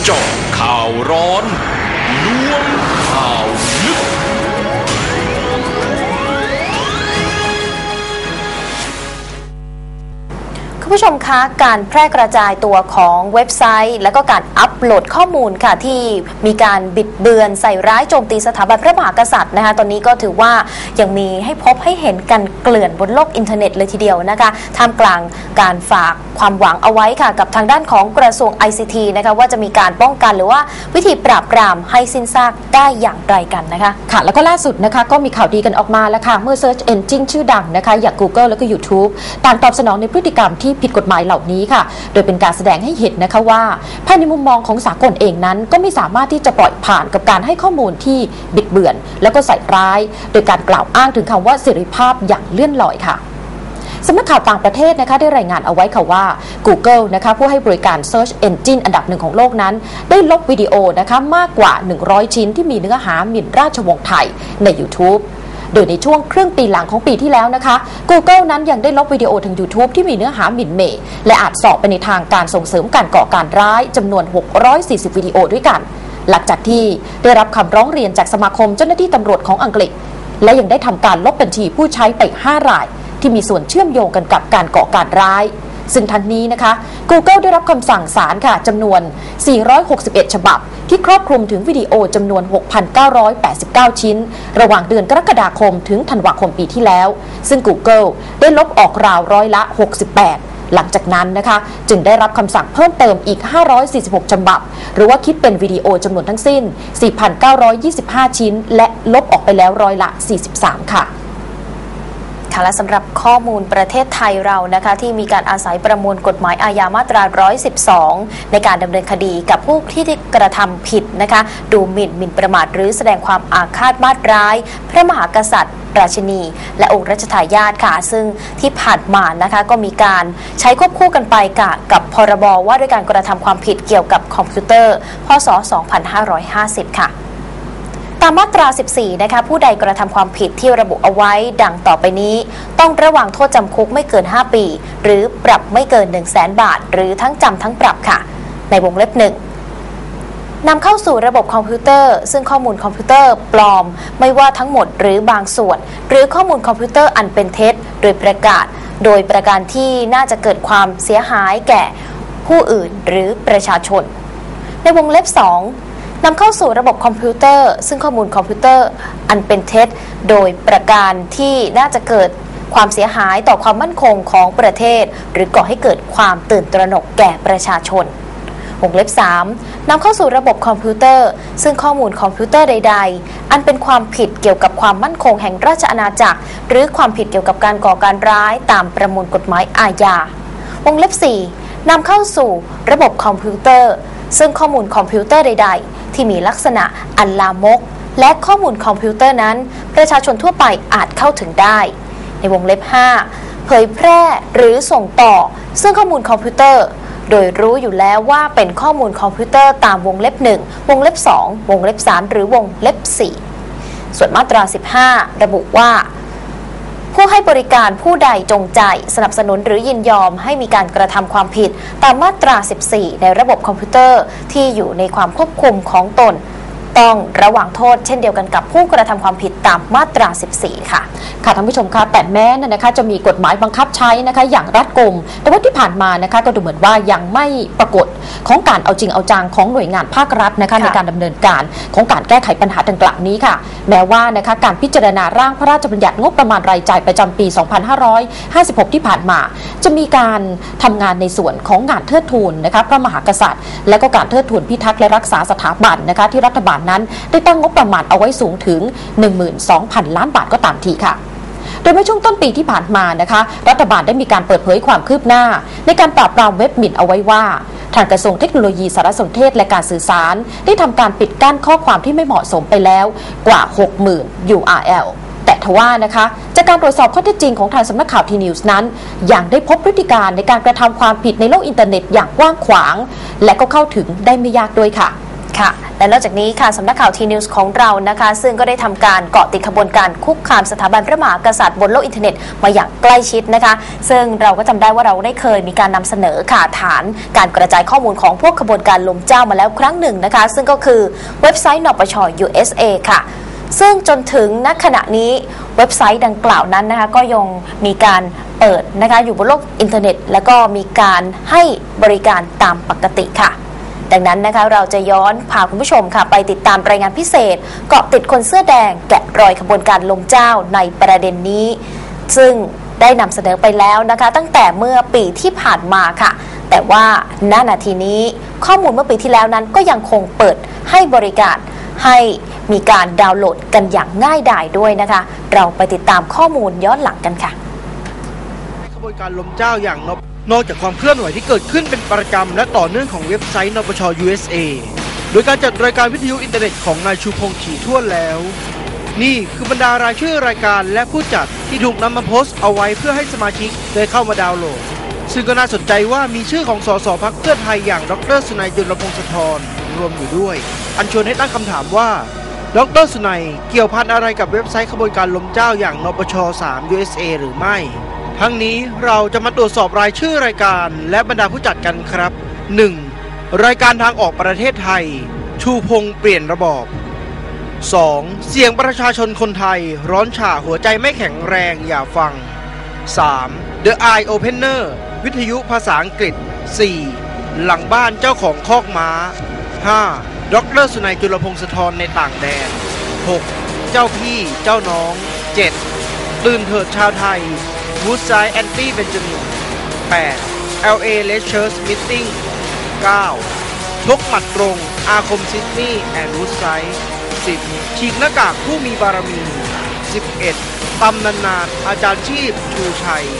เจาะข่าวร้อนล้วงข่าวลึกคุณผู้ชมคะการแพร่กระจายตัวของเว็บไซต์และก็การอัปโหลดข้อมูลค่ะที่มีการบิดเบือนใส่ร้ายโจมตีสถาบันพระมหากษัตริย์นะคะตอนนี้ก็ถือว่ายังมีให้พบให้เห็นกันเกลื่อนบนโลกอินเทอร์เน็ตเลยทีเดียวนะคะท่ามกลางการฝากความหวังเอาไว้ค่ะกับทางด้านของกระทรวง ICT นะคะว่าจะมีการป้องกันหรือว่าวิธีปราบปรามให้สิ้นซากได้อย่างไรกันนะคะค่ะแล้วก็ล่าสุดนะคะก็มีข่าวดีกันออกมาแล้วค่ะเมื่อ Search Engine ชื่อดังนะคะอย่าง Google แล้วก็ YouTube ต่างตอบสนองในพฤติกรรมที่ผิดกฎหมายเหล่านี้ค่ะโดยเป็นการแสดงให้เห็นนะคะว่าภายในมุมมองของสากลเองนั้นก็ไม่สามารถที่จะปล่อยผ่านกับการให้ข้อมูลที่บิดเบือนแล้วก็ใส่ร้ายโดยการกล่าวอ้างถึงคำว่าเสรีภาพอย่างเลื่อนลอยค่ะสำนักข่าวต่างประเทศนะคะได้รายงานเอาไว้ค่ะว่า Google นะคะผู้ให้บริการ Search Engine อันดับหนึ่งของโลกนั้นได้ลบวิดีโอนะคะมากกว่า100ชิ้นที่มีเนื้อหาหมิ่นราชวงศ์ไทยใน YouTubeโดยในช่วงครึ่งปีหลังของปีที่แล้วนะคะ Google นั้นยังได้ลบวิดีโอทาง YouTube ที่มีเนื้อหาหมิ่นเหม่และอาจสอบไปในทางการส่งเสริมการก่อการร้ายจำนวน640วิดีโอด้วยกันหลังจากที่ได้รับคำร้องเรียนจากสมาคมเจ้าหน้าที่ตำรวจของอังกฤษและยังได้ทำการลบบัญชีผู้ใช้ไป5 รายที่มีส่วนเชื่อมโยงกันกับการก่อการร้ายซึ่งทั้งนี้นะคะ Google ได้รับคำสั่งศาลค่ะจำนวน461ฉบับที่ครอบคลุมถึงวิดีโอจำนวน 6,989 ชิ้นระหว่างเดือนกรกฎาคมถึงธันวาคมปีที่แล้วซึ่ง Google ได้ลบออกราวร้อยละ68หลังจากนั้นนะคะจึงได้รับคำสั่งเพิ่มเติมอีก546ฉบับหรือว่าคิดเป็นวิดีโอจำนวนทั้งสิ้น 4,925 ชิ้นและลบออกไปแล้วร้อยละ43ค่ะและสำหรับข้อมูลประเทศไทยเรานะคะที่มีการอาศัยประมวลกฎหมายอาญามาตรา112ในการดำเนินคดีกับผู้ที่กระทำผิดนะคะดูหมิ่นประมาทหรือแสดงความอาฆาตมาตร้ายพระมหากษัตริย์ราชินีและองค์รัชทายาทค่ะซึ่งที่ผ่านมานะคะก็มีการใช้ควบคู่กันไปกับพรบว่าด้วยการกระทำความผิดเกี่ยวกับคอมพิวเตอร์พ.ศ. 2550ค่ะตามมาตรา14นะคะผู้ใดกระทำความผิดที่ระบุเอาไว้ดังต่อไปนี้ต้องระวางโทษจำคุกไม่เกิน5ปีหรือปรับไม่เกิน 100,000 บาทหรือทั้งจำทั้งปรับค่ะในวงเล็บ1นำเข้าสู่ระบบคอมพิวเตอร์ซึ่งข้อมูลคอมพิวเตอร์ปลอมไม่ว่าทั้งหมดหรือบางส่วนหรือข้อมูลคอมพิวเตอร์อันเป็นเท็จโดยประการที่น่าจะเกิดความเสียหายแก่ผู้อื่นหรือประชาชนในวงเล็บ2นำเข้าสู่ระบบคอมพิวเตอร์ซึ่งข้อมูลคอมพิวเตอร์อันเป็นเท็จโดยประการที่น่าจะเกิดความเสียหายต่อความมั่นคงของประเทศหรือก่อให้เกิดความตื่นตระหนกแก่ประชาชนวงเล็บ3นำเข้าสู่ระบบคอมพิวเตอร์ซึ่งข้อมูลคอมพิวเตอร์ใดๆอันเป็นความผิดเกี่ยวกับความมั่นคงแห่งราชอาณาจักรหรือความผิดเกี่ยวกับการก่อการร้ายตามประมวลกฎหมายอาญาวงเล็บ4นำเข้าสู่ระบบคอมพิวเตอร์ซึ่งข้อมูลคอมพิวเตอร์ใดๆที่มีลักษณะอันลามกและข้อมูลคอมพิวเตอร์นั้นประชาชนทั่วไปอาจเข้าถึงได้ในวงเล็บ5เผยแพร่หรือส่งต่อซึ่งข้อมูลคอมพิวเตอร์โดยรู้อยู่แล้วว่าเป็นข้อมูลคอมพิวเตอร์ตามวงเล็บ1วงเล็บ2วงเล็บ3หรือวงเล็บ4ส่วนมาตรา15ระบุว่าผู้ให้บริการผู้ใดจงใจสนับสนุนหรือยินยอมให้มีการกระทำความผิดตามมาตรา14ในระบบคอมพิวเตอร์ที่อยู่ในความควบคุมของตนต้องระวังโทษเช่นเดียวกันกับผู้กระทำความผิดตามมาตรา14ค่ะท่านผู้ชมคะแต่แม้นะคะจะมีกฎหมายบังคับใช้นะคะอย่างรัดกุมแต่ว่าที่ผ่านมานะคะก็ดูเหมือนว่ายังไม่ปรากฏของการเอาจริงเอาจังของหน่วยงานภาครัฐนะคะในการดำเนินการของการแก้ไขปัญหาดังกล่าวนี้ค่ะแม้ว่านะคะการพิจารณาร่างพระราชบัญญัติงบประมาณรายจ่ายประจำปี 2556 ที่ผ่านมาจะมีการทำงานในส่วนของงานเทิดทูนนะคะพระมหากษัตริย์และก็การเทิดทูนพิทักษ์และรักษาสถาบันนะคะที่รัฐบาลนั้นได้ตั้งงบประมาณเอาไว้สูงถึง 12,000 ล้านบาทก็ตามทีค่ะโดยเมื่อช่วงต้นปีที่ผ่านมานะคะรัฐบาลได้มีการเปิดเผยความคืบหน้าในการปราบปรามเว็บหมิ่นเอาไว้ว่าทางกระทรวงเทคโนโลยีสารสนเทศและการสื่อสารได้ทำการปิดกั้นข้อความที่ไม่เหมาะสมไปแล้วกว่า 60,000 URL แต่ทว่านะคะจากการตรวจสอบข้อเท็จจริงของทางสำนักข่าวทีนิวส์นั้นยังได้พบพฤติการในการกระทำความผิดในโลกอินเทอร์เน็ตอย่างกว้างขวางและก็เข้าถึงได้ไม่ยากด้วยค่ะค่ะและนอกจากนี้ค่ะสำนักข่าวทีนิวส์ของเรานะคะซึ่งก็ได้ทำการเกาะติดขบวนการคุกคามสถาบันพระมหากษัตริย์บนโลกอินเทอร์เน็ตมาอย่างใกล้ชิดนะคะซึ่งเราก็จำได้ว่าเราได้เคยมีการนำเสนอค่ะฐานการกระจายข้อมูลของพวกขบวนการล้มเจ้ามาแล้วครั้งหนึ่งนะคะซึ่งก็คือเว็บไซต์นปช USA ค่ะซึ่งจนถึงณขณะนี้เว็บไซต์ดังกล่าวนั้นนะคะก็ยังมีการเปิดนะคะอยู่บนโลกอินเทอร์เน็ตแล้วก็มีการให้บริการตามปกติค่ะดังนั้นนะคะเราจะย้อนพาคุณผู้ชมค่ะไปติดตามรายงานพิเศษเกาะติดคนเสื้อแดงแกะรอยขบวนการล้มเจ้าในประเด็นนี้ซึ่งได้นำเสนอไปแล้วนะคะตั้งแต่เมื่อปีที่ผ่านมาค่ะแต่ว่าณนาทีนี้ข้อมูลเมื่อปีที่แล้วนั้นก็ยังคงเปิดให้บริการให้มีการดาวน์โหลดกันอย่างง่ายดายด้วยนะคะเราไปติดตามข้อมูลย้อนหลังกันค่ะขบวนการล้มเจ้าอย่างนอกจากความเคลื่อนไหวที่เกิดขึ้นเป็นประจำและต่อเนื่องของเว็บไซต์นปช USA โดยการจัดรายการวิทยุอินเทอร์เน็ตของนายชูพงษ์ถี่ถ้วนแล้วนี่คือบรรดารายชื่อรายการและผู้จัดที่ถูกนำมาโพสต์เอาไว้เพื่อให้สมาชิกได้เข้ามาดาวน์โหลดซึ่งก็น่าสนใจว่ามีชื่อของสสพรรคเพื่อไทยอย่างดร.สุนัย จุลพงษ์สะทรรวมอยู่ด้วยอัญชวนให้ตั้งคำถามว่าดร.สุนัยเกี่ยวพันอะไรกับเว็บไซต์ขบวนการล้มเจ้าอย่างนปช 3 USA หรือไม่ทั้งนี้เราจะมาตรวจสอบรายชื่อรายการและบรรดาผู้จัดกันครับ 1. รายการทางออกประเทศไทยชูพงษ์เปลี่ยนระบอบ 2. เสียงประชาชนคนไทยร้อนฉ่าหัวใจไม่แข็งแรงอย่าฟัง 3. The Eye Opener วิทยุภาษาอังกฤษ 4. หลังบ้านเจ้าของคอกม้า 5. ดร.สุนัย จุลพงษ์สะทรในต่างแดน 6. เจ้าพี่เจ้าน้อง 7. ตื่นเถิดชาวไทยWoodside Anti Benjamin 8. LA Lectures Meeting 9. ชกหมัดตรงอาคมซิดนีย์แอนด์วูดไซด์ 10. ฉีกหน้ากากผู้มีบารมี 11. ตำนานๆอาจารย์ชีพชูชัย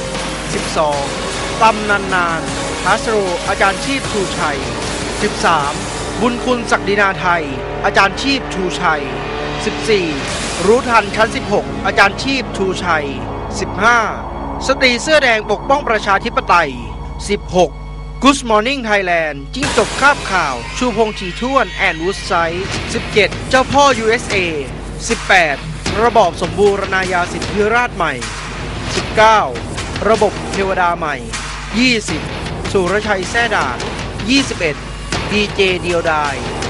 12. ตำนานๆฮัสโรอาจารย์ชีพชูชัย 13. บุญคุณศักดินาไทยอาจารย์ชีพชูชัย 14. รู้ทันชั้น 16 อาจารย์ชีพชูชัย 15. สตรีเสื้อแดงปกป้องประชาธิปไตย 16. Good Morning Thailand จิ้งจกคาบข่าวชูพงษ์ถี่ถ้วนแอนด์วูดไซด์ 17. เจ้าพ่อ USA 18. ระบอบสมบูรณาญาสิทธิราชย์ใหม่ 19. ระบบเทวดาใหม่ 20. สุรชัยแซ่ด่าน 21. ดีเจเดียวดาย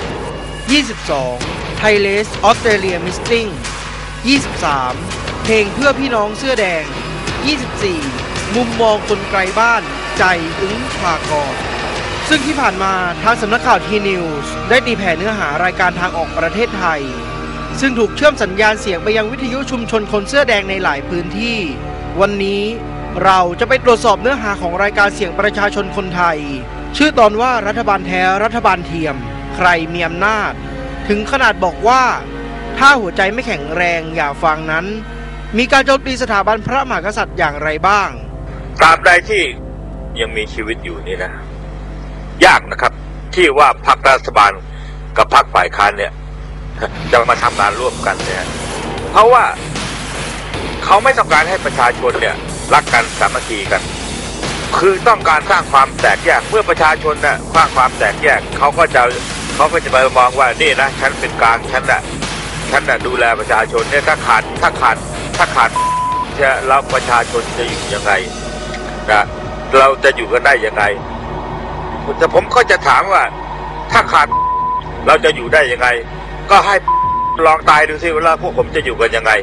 22. ไทเลสออสเตรเลียมิสติ้ง 23. เพลงเพื่อพี่น้องเสื้อแดง 24. มุมมองคนไกลบ้านใจอึ้งภากรซึ่งที่ผ่านมาทางสำนักข่าวทีนิวส์ได้ตีแผ่เนื้อหารายการทางออกประเทศไทยซึ่งถูกเชื่อมสัญญาณเสียงไปยังวิทยุชุมชนคนเสื้อแดงในหลายพื้นที่วันนี้เราจะไปตรวจสอบเนื้อหาของรายการเสียงประชาชนคนไทยชื่อตอนว่ารัฐบาลแท้รัฐบาลเทียมใครมีอำนาจถึงขนาดบอกว่าถ้าหัวใจไม่แข็งแรงอย่าฟังนั้นมีการโจมตีสถาบันพระมหากษัตริย์อย่างไรบ้างตราบใดที่ยังมีชีวิตอยู่นี่นะยากนะครับที่ว่าพรรครัฐบาลกับพรรคฝ่ายค้านเนี่ยจะมาทำงานร่วมกันเนี่ยเพราะว่าเขาไม่ต้องการให้ประชาชนเนี่ยรักกันสามัคคีกันคือต้องการสร้างความแตกแยกเมื่อประชาชนน่ะสร้างความแตกแยกเขาก็จะไปมองว่านี่นะฉันเป็นกลางฉันน่ะดูแลประชาชนเนี่ยถ้าขาดเราประชาชนจะอยู่ยังไงนะเราจะอยู่กันได้ยังไงแต่ผมก็จะถามว่าถ้าขาดเราจะอยู่ได้ยังไงก็ให้ลองตายดูสิว่าพวกผมจะอยู่กันยังไง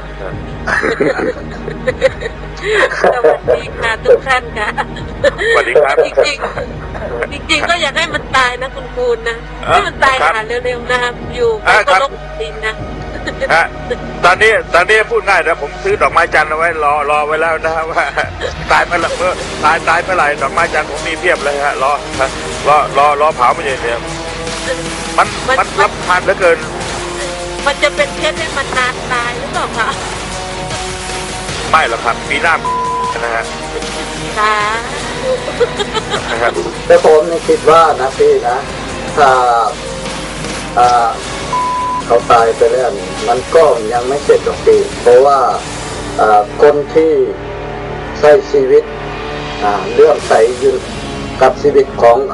สวัสดีค่ะทุกท่านค่ะสวัสดีครับจริงก็อยากให้มันตายนะคุณคูณนะให้มันตายหาเร็วๆนะครับอยู่ก็ลบดินนะตอนนี้พูดง่ายนะผมซื้อดอกไม้จันทร์เอาไว้รอไว้แล้วนะว่าตายเมื่อไหร่ดอกไม้จันทร์ผมมีเพียบเลยฮะรอเผาไม่ใช่เนี่ยมันรับทานเหลือเกินมันจะเป็นเคสให้มันนานตายหรือเปล่าคะไม่หรอกครับปีหน้านะฮะแต่ผมนี่คิดว่านะพี่นะถ้าเขาตายไปแล้วมันก็ยังไม่เสร็จหรอกพี่เพราะว่าคนที่ใช้ชีวิตเรื่องใส่ยืนกับชีวิตของ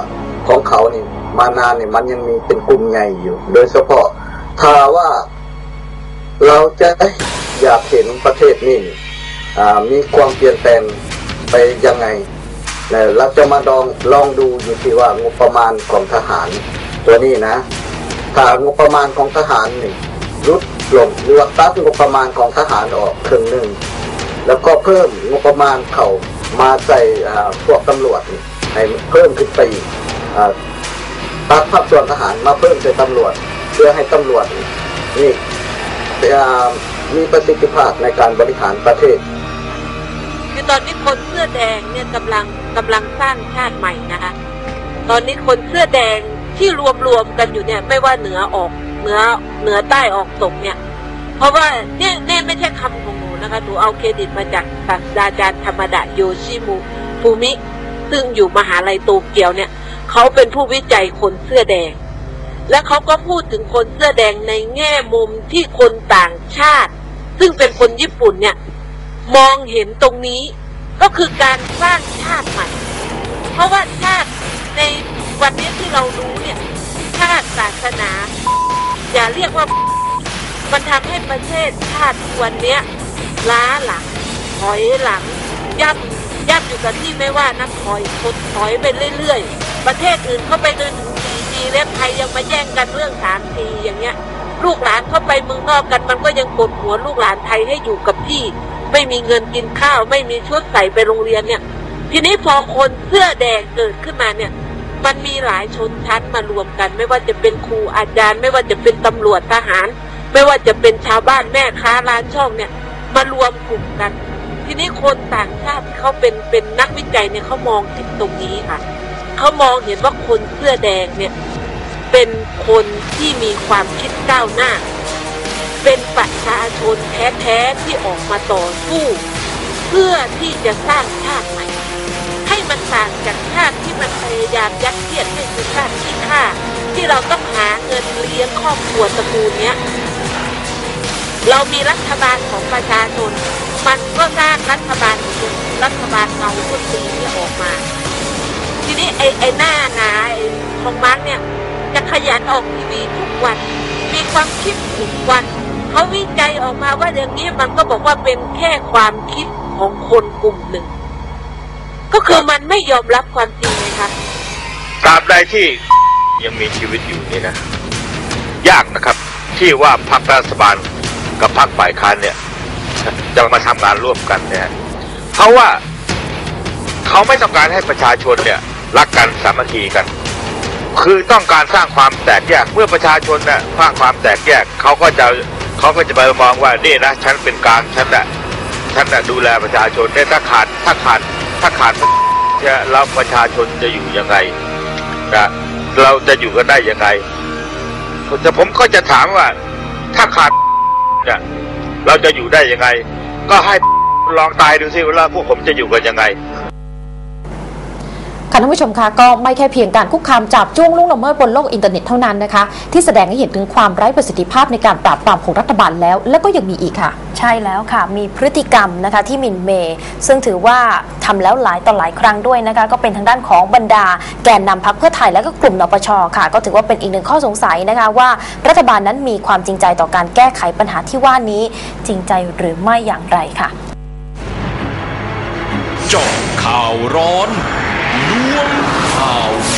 ของเขานี่มานานเนี่ยมันยังมีเป็นกลุ่มใหญ่อยู่โดยเฉพาะถ้าว่าเราจะอยากเห็นประเทศนี้มีความเปลี่ยนแปลงไปยังไงเราจะมาลองดูอยู่ที่ว่างบประมาณของทหารตัวนี้นะถ้างบประมาณของทหารนี่ลดลงหรือว่าตัดงบประมาณของทหารออกครึ่งหนึ่งแล้วก็เพิ่มงบประมาณเขามาใส่พวกตำรวจให้เพิ่มขึ้นไปตัดภาคส่วนทหารมาเพิ่มในตำรวจเพื่อให้ตำรวจนี่มีประสิทธิภาพในการบริหารประเทศคือตอนนี้คนเสื้อแดงเนี่ยกำลังสร้างชาติใหม่นะคะตอนนี้คนเสื้อแดงที่รวมกันอยู่เนี่ยไม่ว่าเหนือใต้ออกตกเนี่ยเพราะว่าเนี่ยไม่ใช่คำของหนูนะคะหนูเอาเครดิตมาจากศาสตราจารย์ธรรมดาโยชิฟูมิซึ่งอยู่มหาลัยโตเกียวเนี่ยเขาเป็นผู้วิจัยคนเสื้อแดงและเขาก็พูดถึงคนเสื้อแดงในแง่มุมที่คนต่างชาติซึ่งเป็นคนญี่ปุ่นเนี่ยมองเห็นตรงนี้ก็คือการสร้างชาติใหม่เพราะว่าชาติในวันนี้ที่เรารู้เนี่ยชาติศาสนาอย่าเรียกว่ามันทำให้ประเทศชาติวันนี้ล้าหลังถอยหลังย่ำอยู่กับที่ไม่ว่านักถอยไปเรื่อยๆประเทศอื่นเข้าไปจนถึง 4G แล้วไทยยังมาแย่งกันเรื่อง 3G อย่างเงี้ยลูกหลานเข้าไปเมืองนอกกันมันก็ยังกดหัวลูกหลานไทยให้อยู่กับที่ไม่มีเงินกินข้าวไม่มีชุดใส่ไปโรงเรียนเนี่ยทีนี้พอคนเสื้อแดงเกิดขึ้นมาเนี่ยมันมีหลายชนชั้นมารวมกันไม่ว่าจะเป็นครูอาจารย์ไม่ว่าจะเป็นตำรวจทหารไม่ว่าจะเป็นชาวบ้านแม่ค้าร้านช่องเนี่ยมารวมกลุ่มกันทีนี้คนต่างชาติเขาเป็นนักวิจัยเนี่ยเขามองเห็นตรงนี้ค่ะเขามองเห็นว่าคนเสื้อแดงเนี่ยเป็นคนที่มีความคิดก้าวหน้าเป็นประชาชนแท้ๆที่ออกมาต่อสู้เพื่อที่จะสร้างชาติใหม่ให้มันต่างจากชาติที่มันพยายามยัดเยียดให้เป็นชาติที่ฆ่าที่เราต้องหาเงินเลี้ยงครอบครัวตระกูลเนี้ยเรามีรัฐบาลของประชาชนมันก็สร้างรัฐบาลเงาคนตีเนี่ยออกมาทีนี้ไอ้หน้าหนาของมาร์กเนี่ยจะขยันออกทีวีทุกวันมีความคิดทุกวันเขาวิจัยออกมาว่าอย่างนี้มันก็บอกว่าเป็นแค่ความคิดของคนกลุ่มหนึ่งก็คือมันไม่ยอมรับความจริงเลยค่ะตราบใดที่ยังมีชีวิตอยู่นี่นะยากนะครับที่ว่าพรรครัฐบาลกับพรรคฝ่ายค้านเนี่ยจะมาทำงานร่วมกันเนี่ยเพราะว่าเขาไม่ต้องการให้ประชาชนเนี่ยรักกันสามัคคีกันคือต้องการสร้างความแตกแยกเมื่อประชาชนเนี่ยสร้างความแตกแยกเขาก็จะไปมองว่านี่นะฉันเป็นกลางฉันน่ะดูแลประชาชนเนี่ยถ้าขาดเราประชาชนจะอยู่ยังไงนะเราจะอยู่กันได้ยังไงแต่ผมก็จะถามว่าถ้าขาดเนี่ยเราจะอยู่ได้ยังไงก็ให้ลองตายดูสิว่าพวกผมจะอยู่กันยังไงค่ะท่านผู้ชมคะก็ไม่แค่เพียงการคุกคามจับจ้วงล่วงละเมิดบนโลกอินเทอร์เน็ตเท่านั้นนะคะที่แสดงให้เห็นถึงความไร้ประสิทธิภาพในการปราบปรามของรัฐบาลแล้วก็ยังมีอีกค่ะใช่แล้วค่ะมีพฤติกรรมนะคะที่หมิ่นเมย์ซึ่งถือว่าทำแล้วหลายต่อหลายครั้งด้วยนะคะก็เป็นทางด้านของบรรดาแกนนำพรรคเพื่อไทยและก็กลุ่มนปช.ค่ะก็ถือว่าเป็นอีกหนึ่งข้อสงสัยนะคะว่ารัฐบาลนั้นมีความจริงใจต่อการแก้ไขปัญหาที่ว่านี้จริงใจหรือไม่อย่างไรค่ะเจาะข่าวร้อนล้วงข่าว